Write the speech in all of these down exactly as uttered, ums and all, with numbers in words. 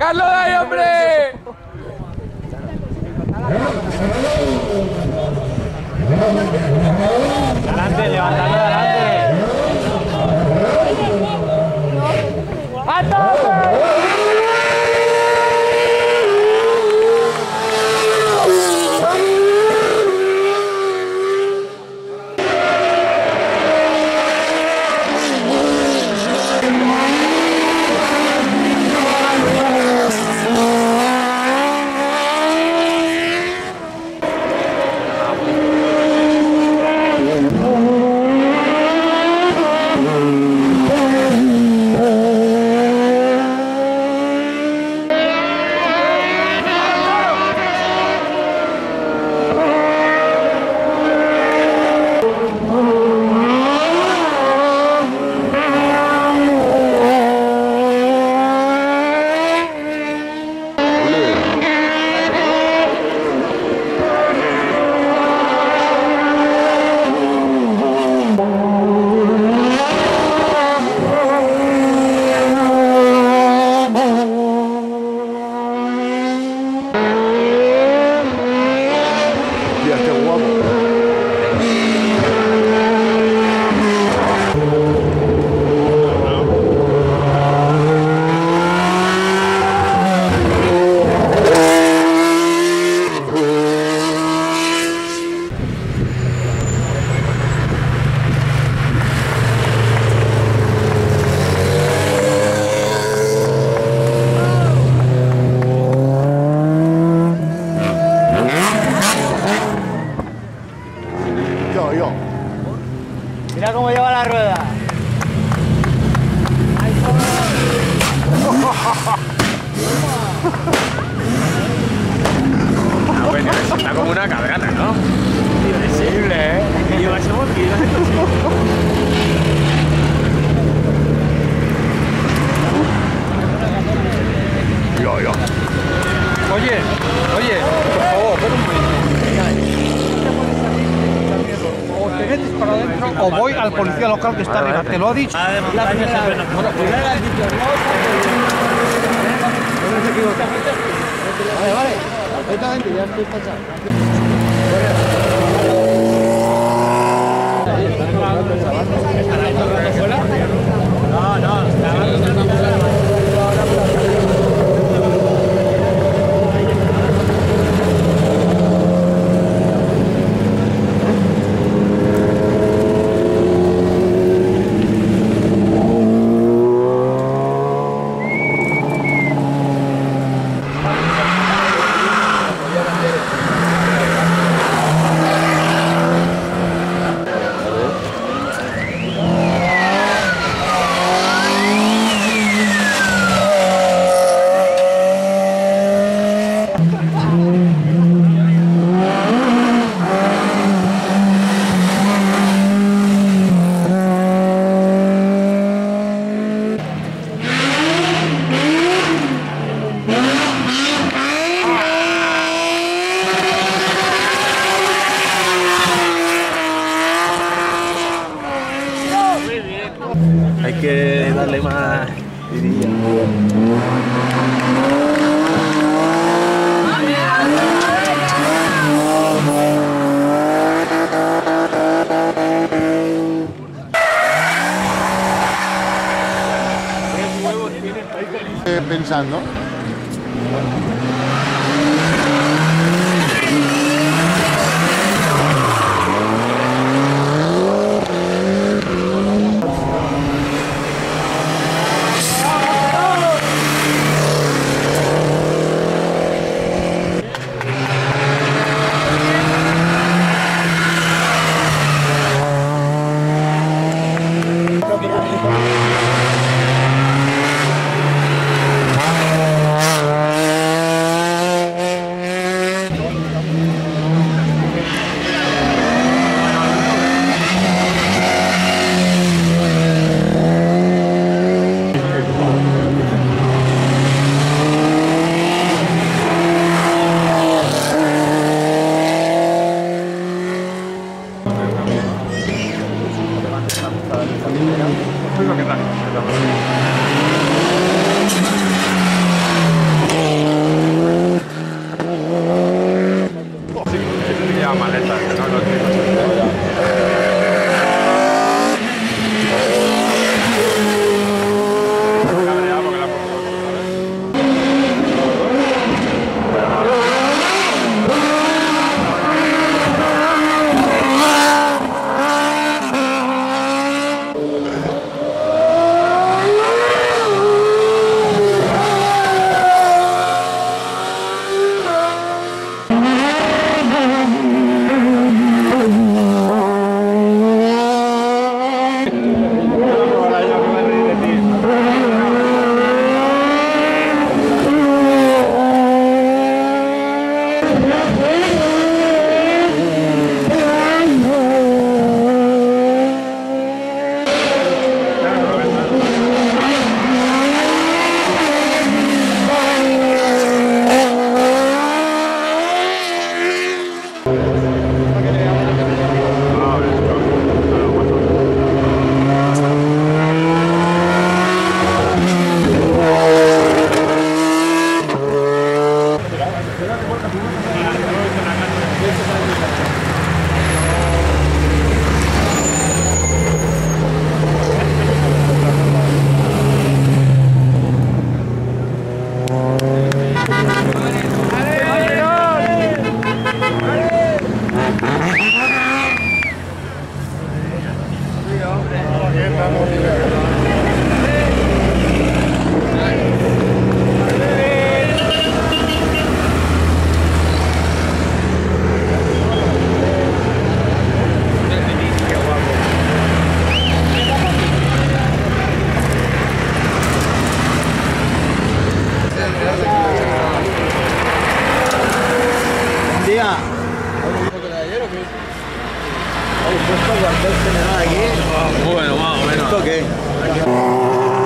¡Sacarlo de ahí, hombre! Adelante, levantadlo de adelante. ¡A tope! Mira cómo lleva la rueda. Ah, bueno, está como una cargata, ¿no? Irresistible, ¿eh? Lleva ese motivo. Yo, yo. Oye, oye, por favor, ven un momento. O te metes para adentro o voy al policía local que está arriba. ¿Te lo ha dicho? La primera vez. Bueno, primero has dicho no. No se equivoca. Vale, vale. Perfectamente, ya estoy pasando. No, no, hay que darle más vidilla. Pensando. ¿Qué tal? cuartel general aquí. Bueno, más o menos. ¿Esto qué?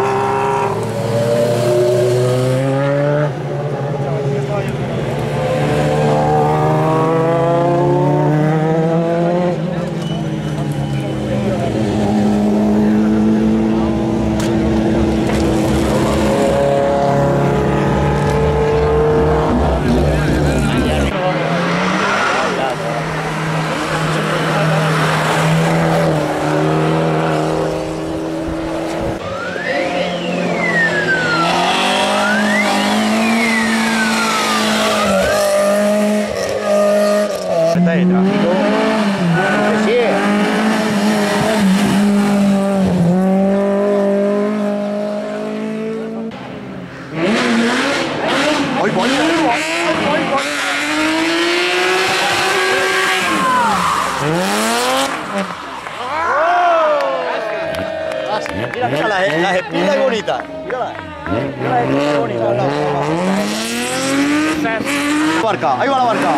De tráfico. Sí. Hoy voy, mira, mira, las, las espinas bonitas. Mírala. Mira las espinas bonitas. Barca, ahí va la barca.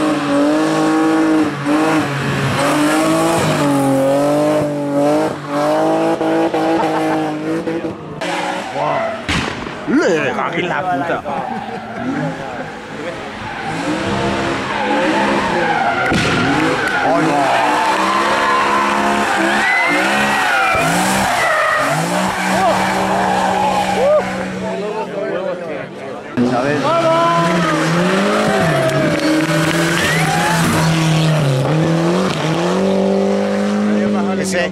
Le cagué en la puta. Ay, no. ¿Sabes? Ese.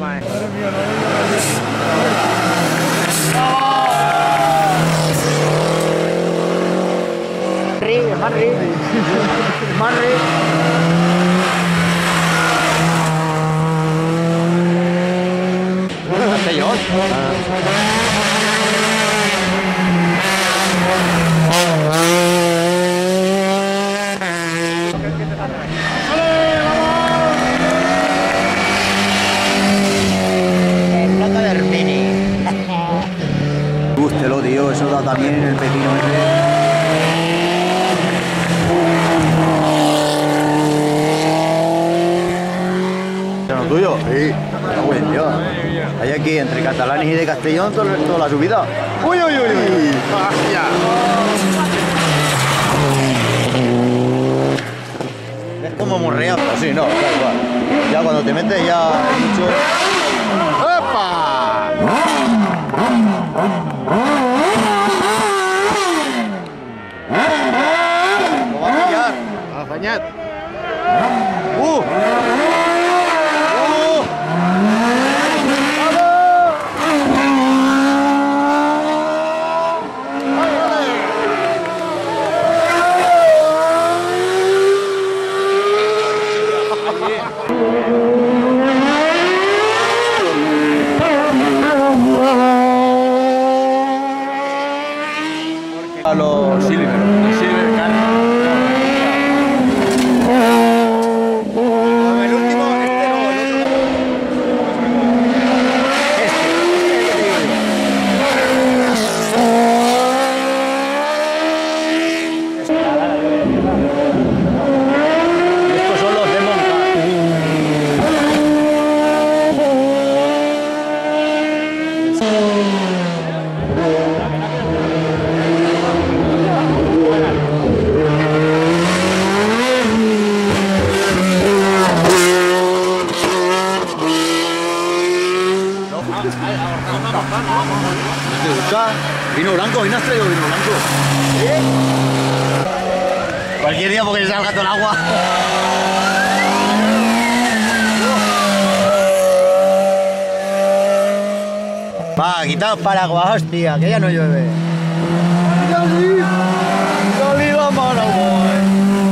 Ríe, más ríe. Más ríe. Castellón. Plata de Armini. Gústelo, tío, eso da también en el pepino ese. ¿Tuyo? Sí. Está buen Dios. Hay aquí entre catalanes y de Castellón todo, toda la subida. ¡Uy, uy, uy! uy. Es como morrea, pero sí, no, da igual. Ya cuando te metes ya mucho. ¡Epa! Lo va a pillar. A fañar. ¡Uh! A los Silver. Silver Car. el último, este no, el otro. Este. Estos son los de Moncar. Vino blanco, vino has traído vino blanco. ¿Sí? Cualquier día porque se salga todo el agua. Va, quitaos paraguas, hostia, que ya no llueve. Salí, salí la mano, boy.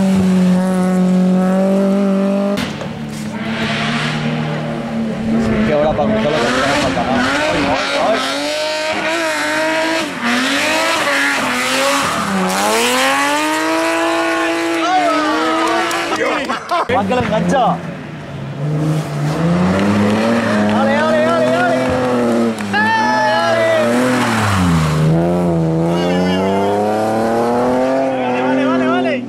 Qué hora para cruzar la carretera no falta nada. Ay, ay, ay. ¡Juan, que lo engancha! ¡Ale, ale, ale, ale! ¡Ale, vale, vale, vale!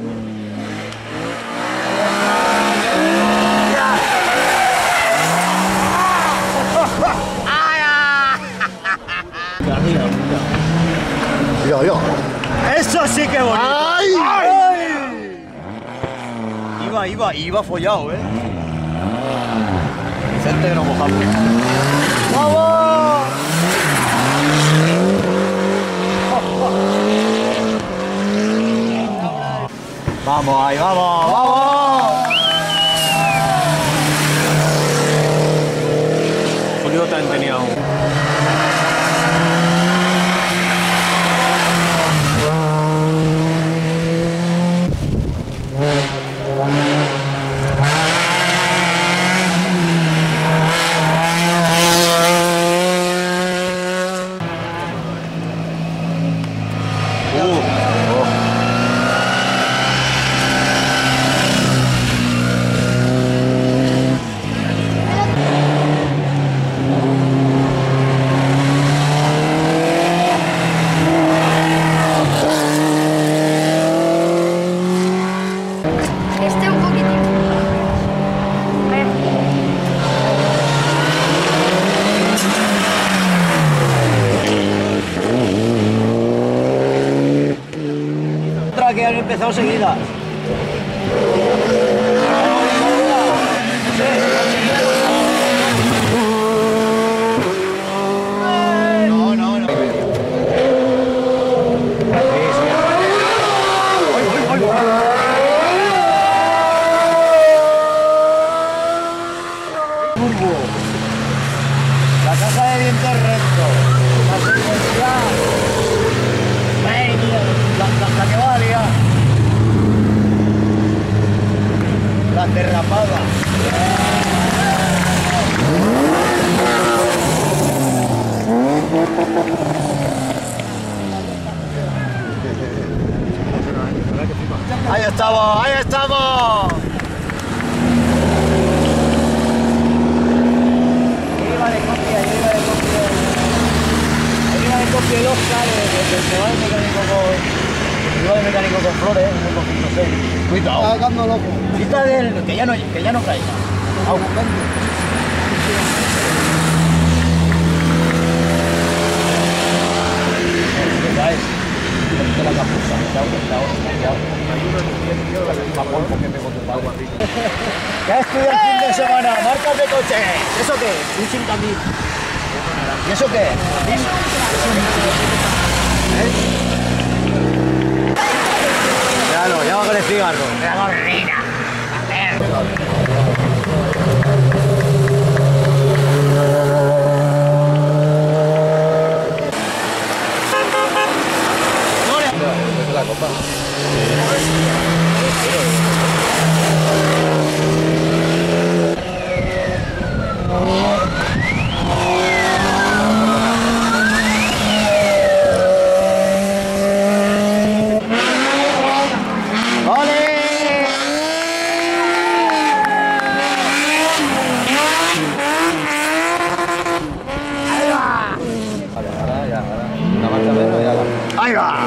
iba, iba follado, ¿eh? Vicente, que nos mojamos. ¡Vamos! Vamos ahí, vamos, vamos. Julio también tenía un... Este un poquitín. A ver. Otra que han empezado seguidas. No, no, no. Turbo. La caja de dientes recto. La secuencial. Madre mía, la, la, la que va a liar. La derrapada. Ahí estamos, ahí estamos. Iba de copia, yo iba de copia. Yo iba de copia el Oscar, se va de mecánico con. Iba de mecánico con flores, un poquito, no sé. Cuidado. Está dando loco. Quita del. que ya no, que ya no caiga. Au. ¿Qué caes? Ponte la capucha, cuidado, cuidado, cuidado. ¿Qué has estudiado el fin de semana? Marcas de coche. ¿Eso qué? Un cinco mil. ¿Y eso qué? ¿Eh? Míralo, ya va con el cigarro. Mira la gorrina. La copa. Ahí va.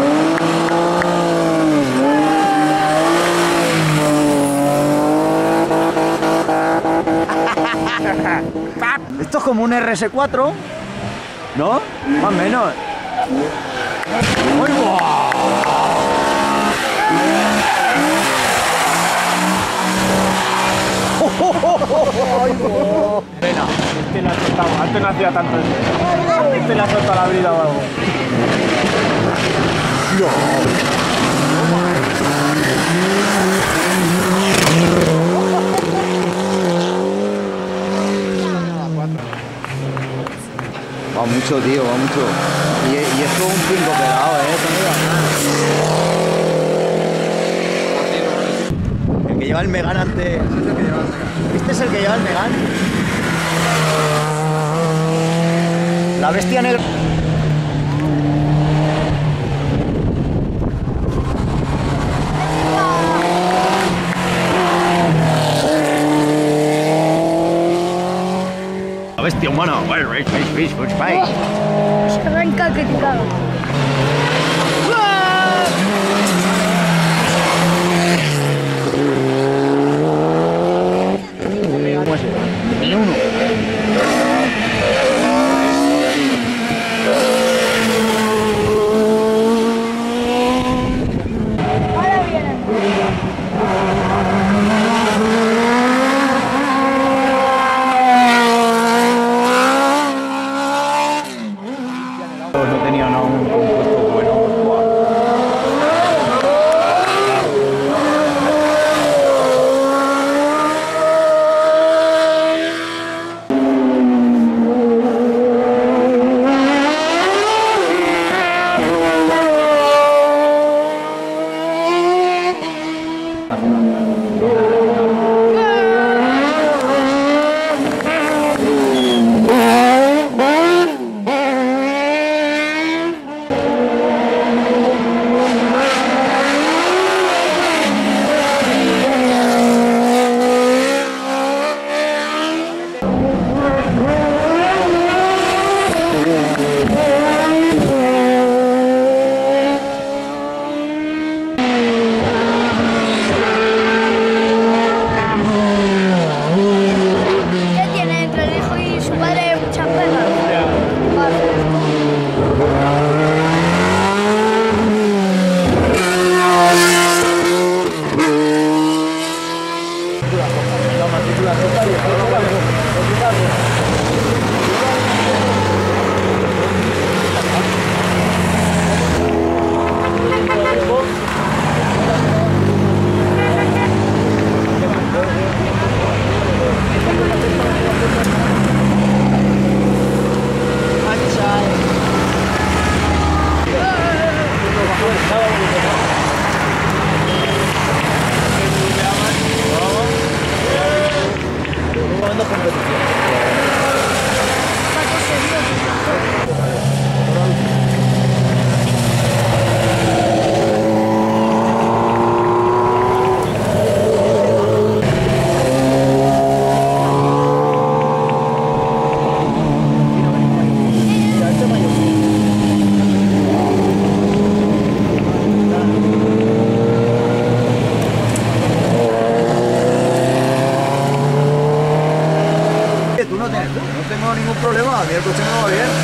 Esto es como un R S cuatro, ¿no? Más o menos. ¡Uy, wow! Pena, este le ha soltado, antes no hacía tanto este. Este le ha soltado la brida o algo. Va mucho, tío, va mucho. Y, y esto es un pingo pegado, eh, el que lleva el Megane antes. ¿Este es el que lleva el Megane? La bestia negra. La bestia humana. Se arranca que te cago. Ni uno. Ahora vienen. momento es competición. Mira, este mayor. Tú no tienes, no tengo ningún problema, a mí el coche me va bien.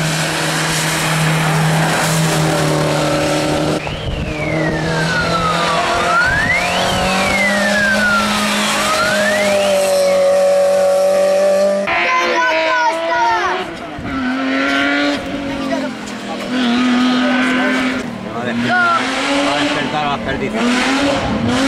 Va a despertar a las perdices.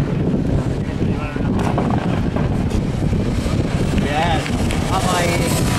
Bien, vamos ahí.